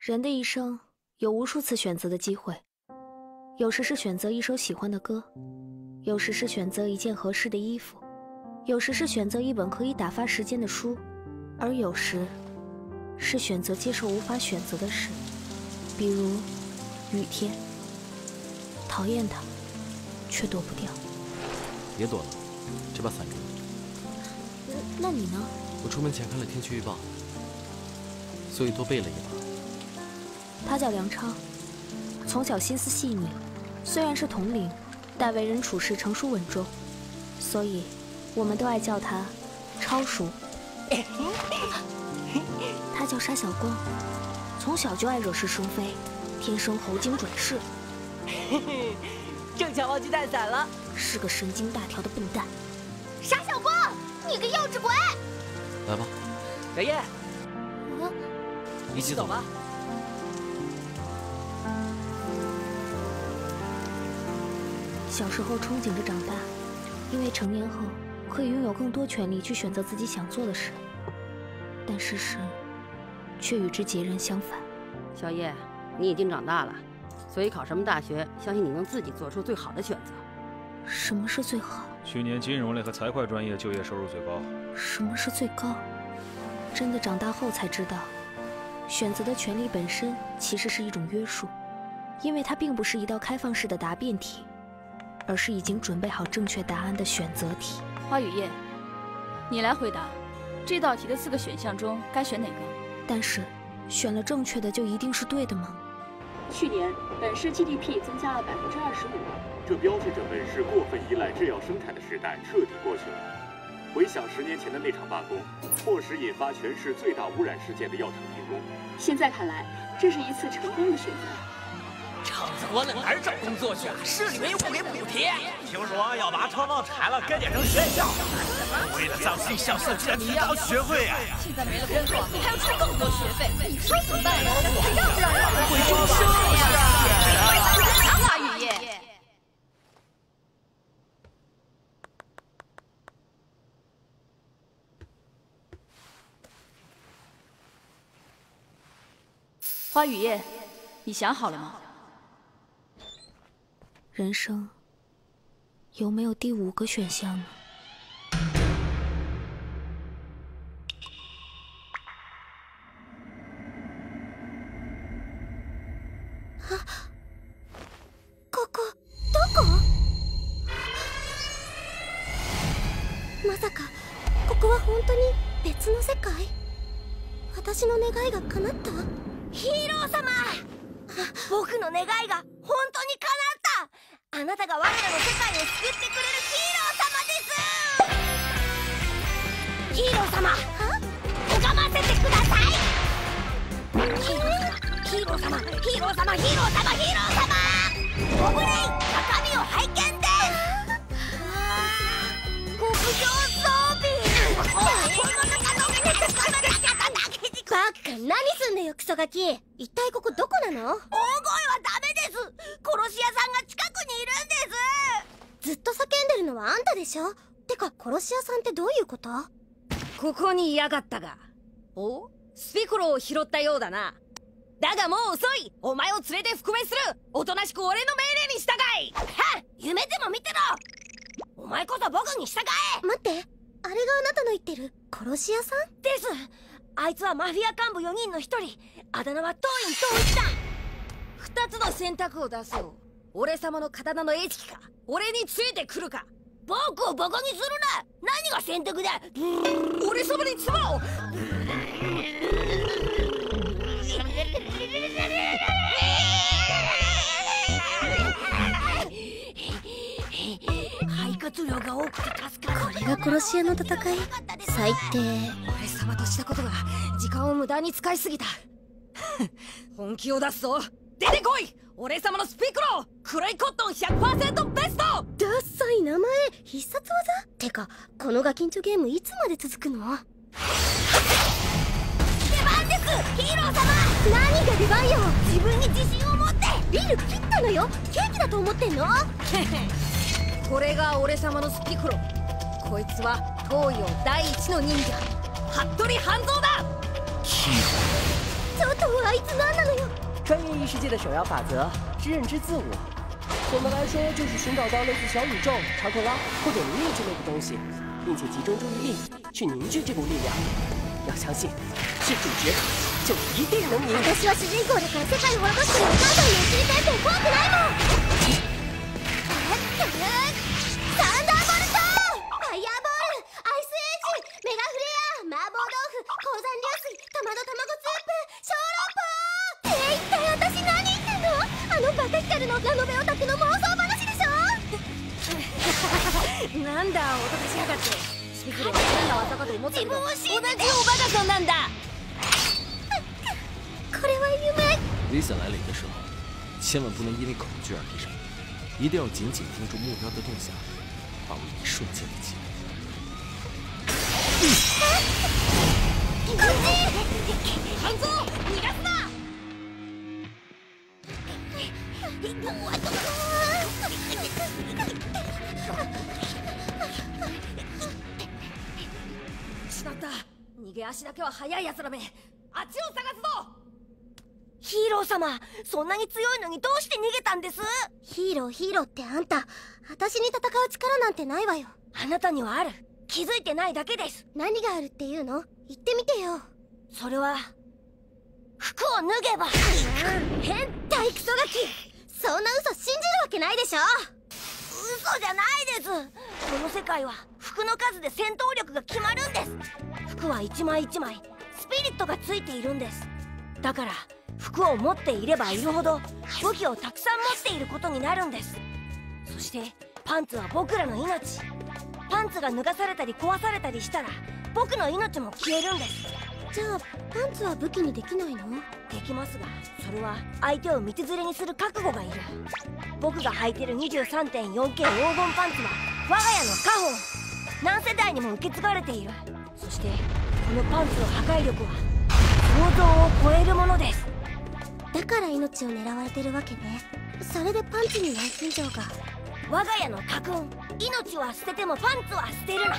人的一生有无数次选择的机会，有时是选择一首喜欢的歌，有时是选择一件合适的衣服，有时是选择一本可以打发时间的书，而有时是选择接受无法选择的事，比如雨天，讨厌它，却躲不掉。 别躲了，这把伞给你。 那你呢？ 我出门前看了天气预报，所以多备了一把。 他叫梁超，从小心思细腻，虽然是同龄，但为人处事成熟稳重，所以我们都爱叫他超叔。他叫沙小光，从小就爱惹是生非，天生猴精转世。 正巧忘记带伞了， 是个神经大条的笨蛋。 沙小光，你个幼稚鬼！ 来吧， 小叶， 一起走吧。 小时候憧憬着长大，因为成年后可以拥有更多权利去选择自己想做的事，但事实却与之截然相反。 小叶，你已经长大了，所以考什么大学，相信你能自己做出最好的选择。 什么是最好？ 去年金融类和财会专业就业收入最高。 什么是最高？真的长大后才知道，选择的权利本身其实是一种约束，因为它并不是一道开放式的答辩题，而是已经准备好正确答案的选择题。 花雨夜，你来回答，这道题的4个选项中该选哪个？ 但是，选了正确的就一定是对的吗？ 去年本市 GDP 增加了25%， 这标志着本市过分依赖制药生产的时代彻底过去了。回想10年前的那场罢工，迫使引发全市最大污染事件的药厂停工。 现在看来，这是一次成功的选择。 厂子关了哪儿找工作去啊？市里面又不给补贴。 听说要把厂房拆了改建成学校，为了上进向社区提高学费啊！ 现在没了工作，你还要出更多学费，你说怎么办呀？还让不让人回中生呀？花雨夜。花雨夜，你想好了吗？ 人生有没有第5个选项呢？ あ、ここどこ？まさかここは本当に別の世界？私の願いが叶った？ヒーロー様！僕の願いが本当に叶った！あなたが我らの世界を救ってくれるヒーロー様です！ヒーロー様！拝ませてください！ヒーロー様！ヒーロー様！ヒーロー様！ヒーロー様！ヒーロー様！ご無礼！中身を拝見です！極上装備！バカ、何すんだよクソガキ。一体ここどこなの？大声はダメです。殺し屋さんが近くにいるんです。ずっと叫んでるのはあんたでしょ。てか殺し屋さんってどういうこと？ ここにいやがったが。お？スピコロを拾ったようだな。だがもう遅い。お前を連れて覆面する。おとなしく俺の命令に従い。 はっ、夢でも見てろ。お前こそ僕に従え。待って、あれがあなたの言ってる殺し屋さんです。あいつはマフィア幹部4人の1人。あだ名は当院統一だ。 2つの選択を出そう。俺様の刀の餌食か、俺についてくるか。 僕をバカにするな。何が選択だ。 俺様に妻を。 肺活量が多くて助かる。これが殺し屋の戦い？最低。 俺様としたことが時間を無駄に使いすぎた。本気を出すぞ。出てこい。俺様のスピクロー。クレイコットン 100% ベスト。 ダッサい名前。必殺技？てかこのガキンチョゲームいつまで続くの？出番です。ヒーロー様。何が出番よ。自分に自信を持って。ビール切ったのよ。ケーキだと思ってんの？ これが俺様のスピクロー。こいつは東洋第一の忍者、服部半蔵だ。 ヒーローちょっとあいつ何なのよ。 穿越异世界的首要法则是认知自我。总的来说，就是寻找到类似小宇宙、查克拉或者灵力之类的东西，并且集中注意力去凝聚这股力量。要相信，是主角就一定能赢。 私は主人公だから世界を滅ぼしてもお母さんに移りたいって怖くないもん。サンダーボルト、ファイヤーボール、アイスエイジ、メガフレア、麻婆豆腐、鉱山流水、トマト卵スープ、小籠包。一体私何言ってんの？あのバカヒカルのラノベオタクの妄想話でしょ。 なんだおととしやがって。スピクルは変な技かと思ってたけど、同じおバカさんなんだ。 これは夢。 Lisa 来临的时候，千万不能因为恐惧而闭上眼，一定要紧紧盯住目标的动向，把握一瞬间的机会。 半蔵，逃がすな！しまった。逃げ足だけは速いやつらめ。あっちを探すぞ。 ヒーロー様、そんなに強いのにどうして逃げたんです？ヒーローってあんた、私に戦う力なんてないわよ。あなたにはある。気づいてないだけです。何があるっていうの？言ってみてよ。それは服を脱げば。変態クソガキ、そんな嘘信じるわけないでしょ。嘘じゃないです。この世界は服の数で戦闘力が決まるんです。服は一枚一枚スピリットがついているんです。だから服を持っていればいるほど武器をたくさん持っていることになるんです。そしてパンツは僕らの命。パンツが脱がされたり壊されたりしたら僕の命も消えるんです。じゃあパンツは武器にできないの？できますが、それは相手を道連れにする覚悟がいる。僕が履いてる 23.4K 黄金パンツは我が家の家宝。何世代にも受け継がれている。そしてこのパンツの破壊力は想像を超えるものです。だから命を狙われてるわけね。それでパンツに内心情が。我が家の家訓、命は捨ててもパンツは捨てるな。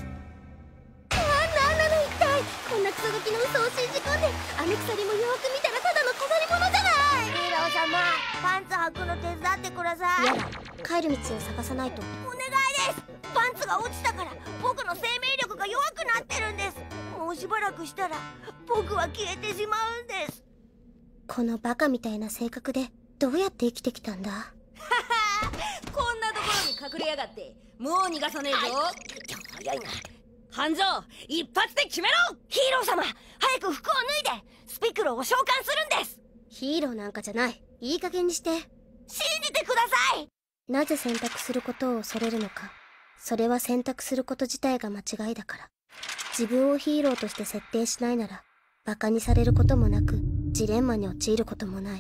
なんなの一体。こんなクソガキの嘘を信じ込んで、あの鎖もよーく見たらただの飾り物じゃない。ヒーロー様、パンツ履くの手伝ってください。やだ、帰る道を探さないと。お願いです。パンツが落ちたから僕の生命力が弱くなってるんです。もうしばらくしたら僕は消えてしまうんです。このバカみたいな性格でどうやって生きてきたんだ。 こんなところに隠れやがって。もう逃がさねえぞ。 早いな。 半蔵、一発で決めろ。 ヒーロー様、早く服を脱いでスピクロを召喚するんです。ヒーローなんかじゃない。いい加減にして。信じてください。なぜ選択することを恐れるのか。それは選択すること自体が間違いだから。自分をヒーローとして設定しないならバカにされることもなくジレンマに陥ることもない。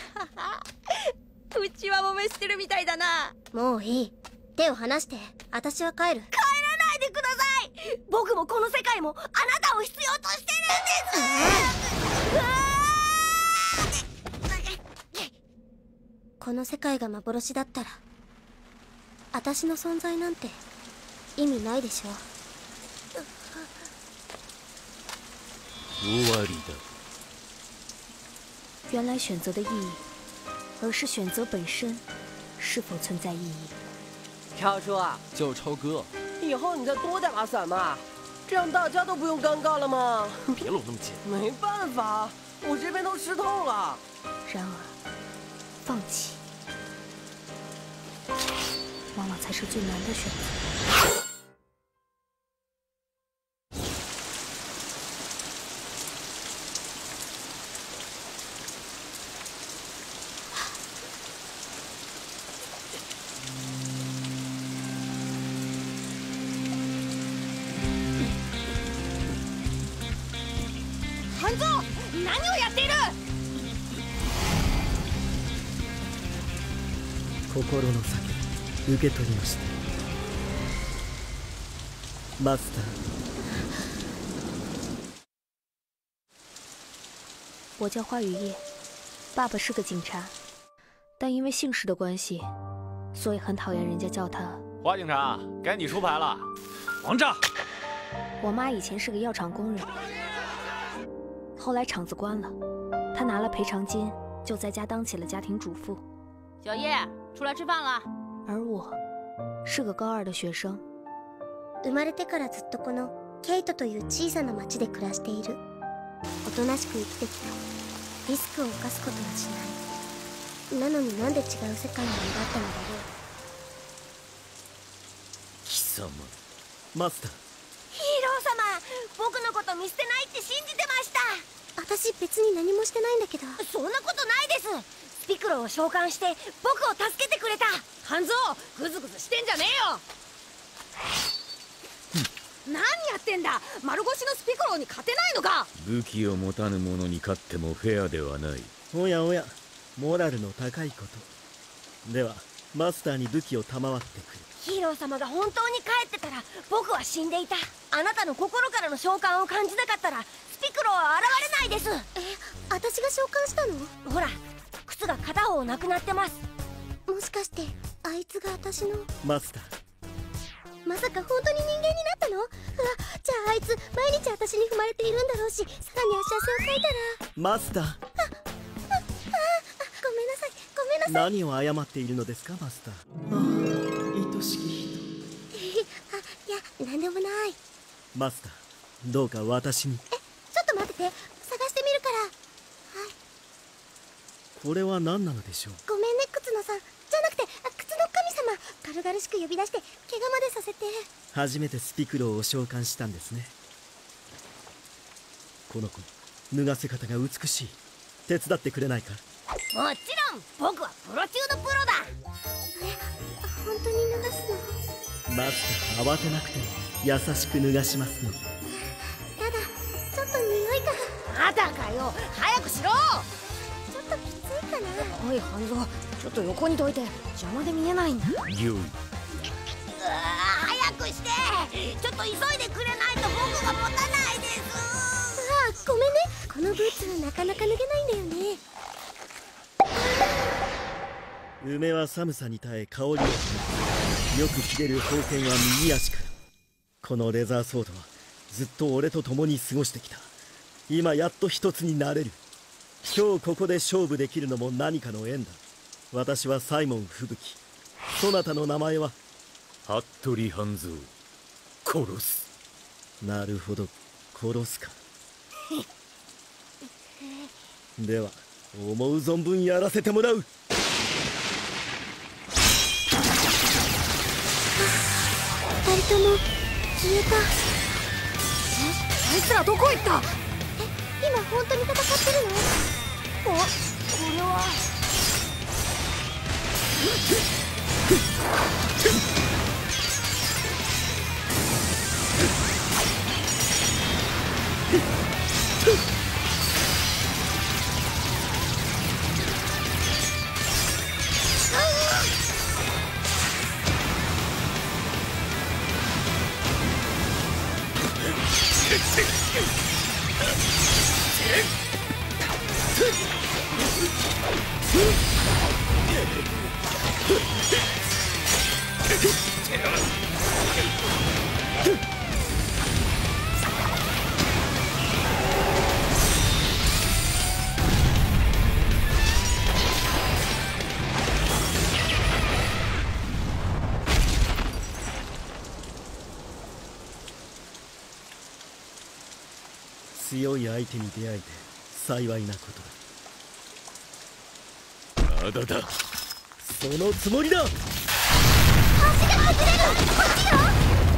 うちは揉めしてるみたいだな。 もういい。手を離して。私は帰る。帰らないでください。僕もこの世界もあなたを必要としてるんです。この世界が幻だったら私の存在なんて意味ないでしょ。 无瓦里的。 原来选择的意义，而是选择本身是否存在意义。 超叔啊， 叫我超哥。 以后你再多打伞嘛，这样大家都不用尴尬了吗？ 别搂那么紧。 没办法，我这边都湿透了。 然而，放弃往往才是最难的选择。 半蔵、何をやっている？ 心の叫び受け取りました。マスター。 我叫花雨夜，爸爸是个警察，但因为姓氏的关系，所以很讨厌人家叫他花警察。该你出牌了，王炸。 我妈以前是个药厂工人。 后来厂子关了，他拿了赔偿金，就在家当起了家庭主妇。 小叶，出来吃饭了。 而我，是个高2的学生。 生まれてからずっとこのケイトという小さな町で暮らしている。おとなしく生きてきた。リスクを冒すことはしない。なのになんで違う世界に願ったのだろう。 貴様、マスター。 ヒーロー様、僕のこと見捨てないって信じてました。私別に何もしてないんだけど。そんなことないです。スピクロを召喚して僕を助けてくれた。 半蔵、グズグズしてんじゃねえよ。何やってんだ。丸腰のスピクローに勝てないのか。 武器を持たぬ者に勝ってもフェアではない。 おやおや、モラルの高いこと。ではマスターに武器を賜ってくる。 ヒーロー様が本当に帰ってたら僕は死んでいた。あなたの心からの召喚を感じなかったらスピクローは現れないです。私が召喚したの？ほら、靴が片方なくなってます。もしかしてあいつが私の。 マスター、 まさか本当に人間になったの？うわ、じゃああいつ毎日私に踏まれているんだろうし、さらに足汗をかいたら。 マスター、 ごめんなさい、ごめんなさい。 何を謝っているのですか、マスター。愛しき人。 いや、なんでもない。 マスター、どうか私に。 ちょっと待ってて、探してみるから。はい。 これは何なのでしょう。 ごめんね、靴野さん。じゃなくて、靴の神様。軽々しく呼び出して怪我までさせて。 初めてスピクローを召喚したんですね。この子、脱がせ方が美しい。手伝ってくれないか。 もちろん、僕はプロ中のプロだ。本当に脱がすの？ マスター、慌てなくても優しく脱がしますの。 ただちょっと匂いが。 まだかよ、早くしろ。 ちょっときついかな。 おい半蔵、ちょっと横にどいて、邪魔で見えないんだ。 ギョイ。 早くして。ちょっと急いでくれないと僕が持たないです。ごめんね、このブーツなかなか脱げないんだよね。 梅は寒さに耐え香りを放つ。よく切れる宝剣は右足から。このレザーソードはずっと俺と共に過ごしてきた。今やっと一つになれる。今日ここで勝負できるのも何かの縁だ。私はサイモン吹雪。そなたの名前は？ 服部半蔵。殺す。 なるほど、殺すか。では思う存分やらせてもらう。 二人とも消えた。 あいつらどこ行った？ 今本当に戦ってるの？これは。 強い相手に出会えて幸いなことだ。 まだだ。 そのつもりだ。 橋が崩れる。こっちよ。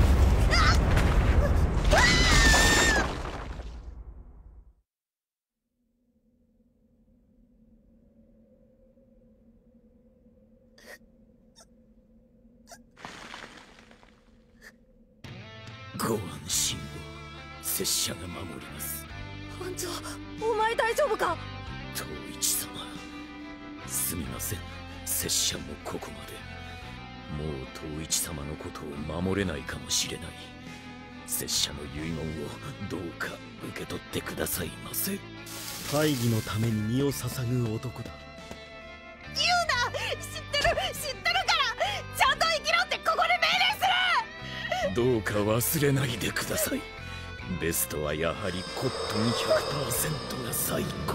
ご安心を。拙者が守ります。 班長、お前大丈夫か？ 東一様、すみません。拙者もここまで。もう東一様のことを守れないかもしれない。拙者の遺言をどうか受け取ってくださいませ。 大義のために身を捧ぐ男だ。 言うな。知ってるから。ちゃんと生きろってここで命令する。 どうか忘れないでください。 ベストはやはりコットン 100% が最高だ。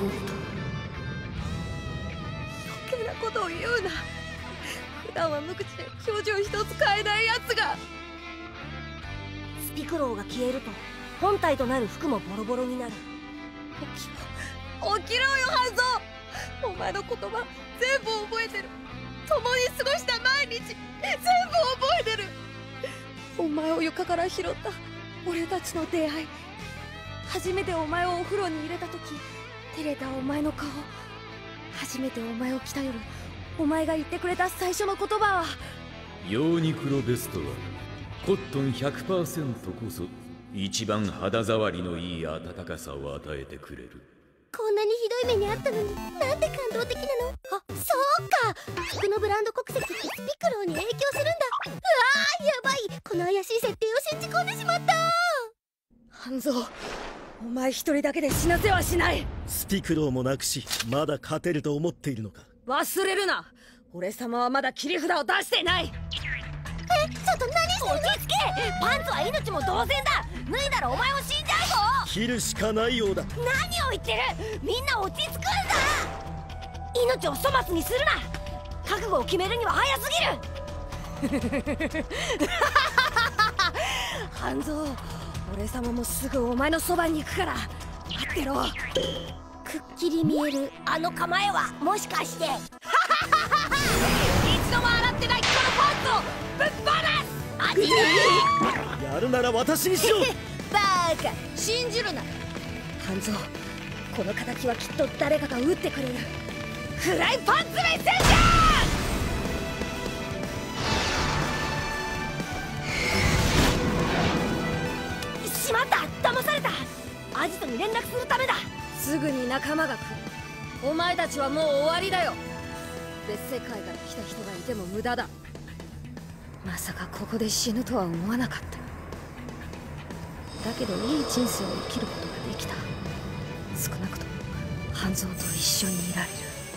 余計なことを言うな。普段は無口で表情一つ変えないやつが。 スピクローが消えると本体となる服もボロボロになる。 起きろよ半蔵。お前の言葉全部覚えてる。共に過ごした毎日全部覚えてる。お前を床から拾った俺たちの出会い、初めてお前をお風呂に入れた時照れたお前の顔、初めてお前を来た夜お前が言ってくれた最初の言葉は、 ヨーニクロベストはコットン 100% こそ一番肌触りのいい温かさを与えてくれる。 こんなにひどい目にあったのになんて感動的なの。あ、そうか、服のブランド国籍ってスピクローに影響するんだ。うわー、やばい、この怪しい設定を信じ込んでしまった。 半蔵、お前一人だけで死なせはしない。 スピクローもなくしまだ勝てると思っているのか。 忘れるな、俺様はまだ切り札を出していない。 ちょっと何してるの。落ち着け、パンツは命も同然だ。脱いだらお前も死んじゃうぞ。 切るしかないようだ。 何を言ってる。みんな落ち着くんだ。命を粗末にするな。覚悟を決めるには早すぎる。 半蔵、俺様もすぐお前のそばに行くから待ってろ。 くっきり見えるあの構えはもしかして一度も洗ってないこのパンツをぶっ放す。 あっちやるなら私にしろ。 バーカ、信じるな。半蔵、この敵はきっと誰かが撃ってくれる。フライパンツメッセンジャー。しまった、騙された。アジトに連絡するためだ。 すぐに仲間が来る。お前たちはもう終わりだよ。別世界から来た人がいても無駄だ。まさかここで死ぬとは思わなかった。だけどいい人生を生きることができた。少なくとも半蔵と一緒にいられる。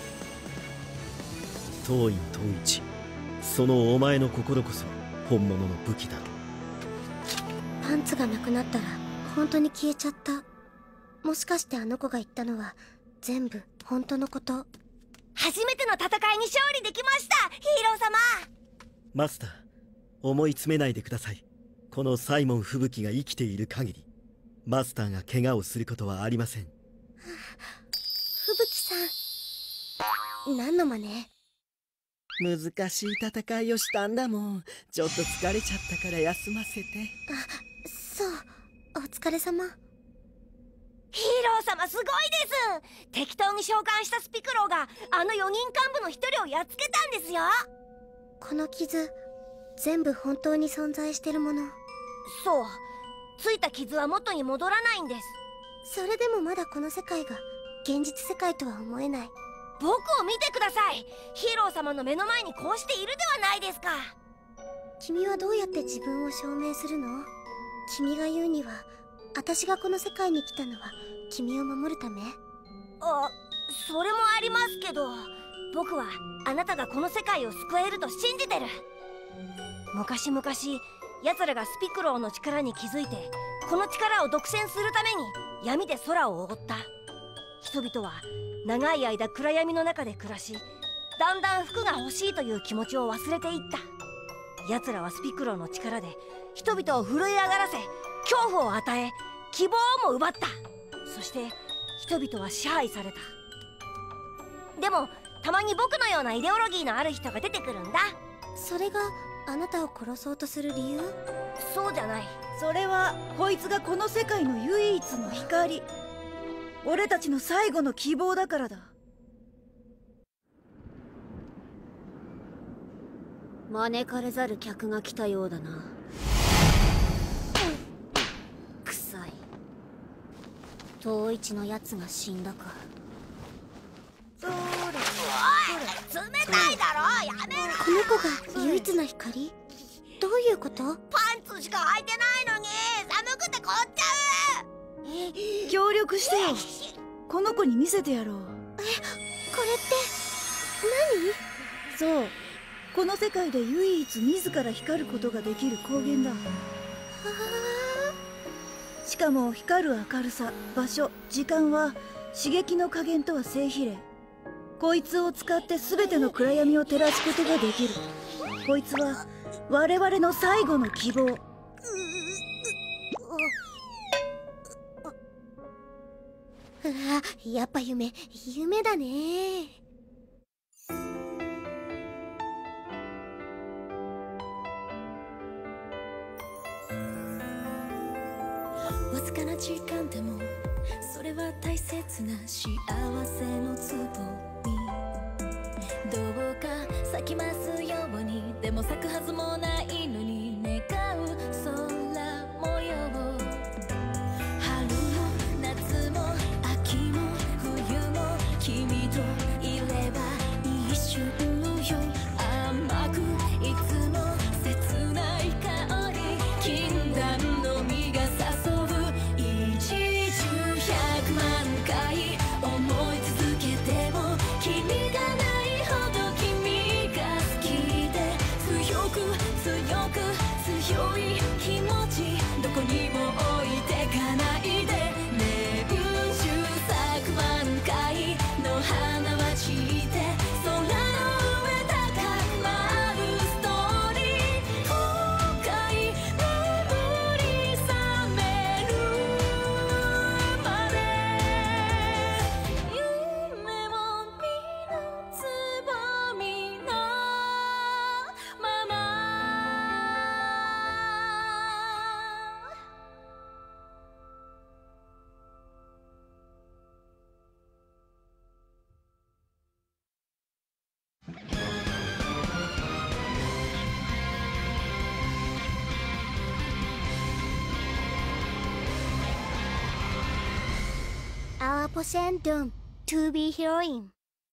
当院統一、そのお前の心こそ本物の武器だろう。 パンツがなくなったら本当に消えちゃった。もしかしてあの子が言ったのは全部本当のこと。初めての戦いに勝利できました、ヒーロー様。 マスター、思い詰めないでください。このサイモン吹雪が生きている限りマスターが怪我をすることはありません。 吹雪さん、何の真似。 難しい戦いをしたんだもん。ちょっと疲れちゃったから休ませて。 あ、そう、お疲れ様。ヒーロー様すごいです。適当に召喚したスピクローがあの4人幹部の1人をやっつけたんですよ。この傷全部本当に存在してるもの。そう、ついた傷は元に戻らないんです。それでもまだこの世界が現実世界とは思えない。僕を見てください。ヒーロー様の目の前にこうしているではないですか。君はどうやって自分を証明するの？君が言うには私がこの世界に来たのは君を守るため？あ、それもありますけど、僕はあなたがこの世界を救えると信じてる。昔々奴らがスピクローの力に気づいてこの力を独占するために闇で空を覆った。人々は長い間暗闇の中で暮らし、だんだん服が欲しいという気持ちを忘れていった。奴らはスピクローの力で人々を震え上がらせ、恐怖を与え、希望をも奪った。そして人々は支配された。でもたまに僕のようなイデオロギーのある人が出てくるんだ。それがあなたを殺そうとする理由？そうじゃない。 それはこいつがこの世界の唯一の光、俺たちの最後の希望だからだ。 招かれざる客が来たようだな。臭い。統一のやつが死んだか。おい、冷たいだろ、やめろ。この子が唯一の光？どういうこと？パンツしか履いてないのに寒くて凍っちゃう。 協力してよ。この子に見せてやろう。 これって何？ そう、この世界で唯一自ら光ることができる光源だ。 しかも光る明るさ、場所、時間は刺激の加減とは正比例。こいつを使って全ての暗闇を照らすことができる。こいつは我々の最後の希望。 やっぱ夢だね。わずかな時間でもそれは大切な幸せのつぼみ。どうか咲きますように、でも咲くはずもないのに願う空模様。春も夏も秋も冬も君といれば一瞬よ。甘くいつも切ない香り、禁断の実が誘う。一十百万回思い続けても君がないほど君が好きで、強く強く強い気持ちどこにも置いてかないで。年中咲く満開の花は散って空の上高く舞うストーリー。深い眠り覚めるまで夢を見るつぼみのまま。Our Poseidon to be heroine.